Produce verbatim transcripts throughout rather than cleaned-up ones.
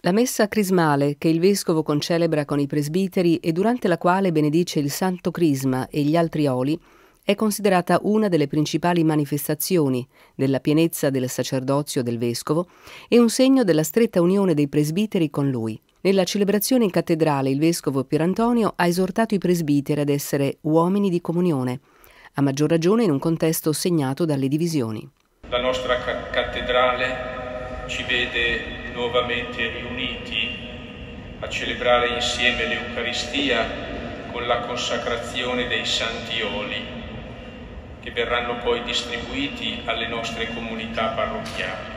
La messa crismale che il vescovo concelebra con i presbiteri e durante la quale benedice il Santo Crisma e gli altri oli è considerata una delle principali manifestazioni della pienezza del sacerdozio del vescovo e un segno della stretta unione dei presbiteri con lui. Nella celebrazione in cattedrale il vescovo Pierantonio ha esortato i presbiteri ad essere uomini di comunione, a maggior ragione in un contesto segnato dalle divisioni. La nostra ca- cattedrale ci vede nuovamente riuniti a celebrare insieme l'Eucaristia con la consacrazione dei santi oli che verranno poi distribuiti alle nostre comunità parrocchiali.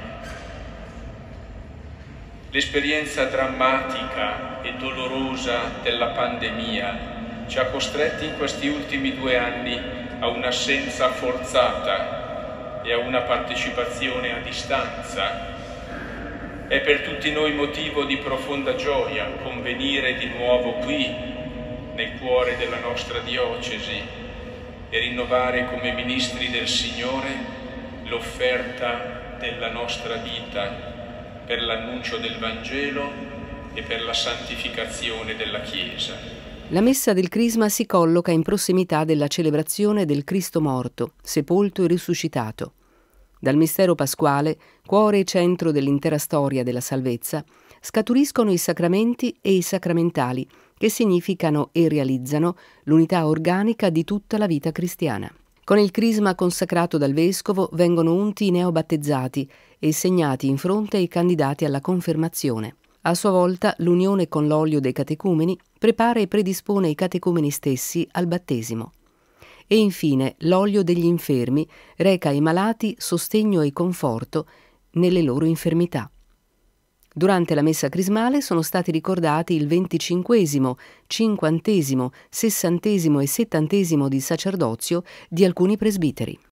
L'esperienza drammatica e dolorosa della pandemia ci ha costretti in questi ultimi due anni a un'assenza forzata e a una partecipazione a distanza. È per tutti noi motivo di profonda gioia convenire di nuovo qui, nel cuore della nostra diocesi, e rinnovare come ministri del Signore l'offerta della nostra vita per l'annuncio del Vangelo e per la santificazione della Chiesa. La messa del Crisma si colloca in prossimità della celebrazione del Cristo morto, sepolto e risuscitato. Dal mistero pasquale, cuore e centro dell'intera storia della salvezza, scaturiscono i sacramenti e i sacramentali, che significano e realizzano l'unità organica di tutta la vita cristiana. Con il crisma consacrato dal vescovo vengono unti i neobattezzati e segnati in fronte i candidati alla confermazione. A sua volta l'unione con l'olio dei catecumeni prepara e predispone i catecumeni stessi al battesimo. E infine l'olio degli infermi reca ai malati sostegno e conforto nelle loro infermità. Durante la messa crismale sono stati ricordati il venticinquesimo, cinquantesimo, sessantesimo e settantesimo di sacerdozio di alcuni presbiteri.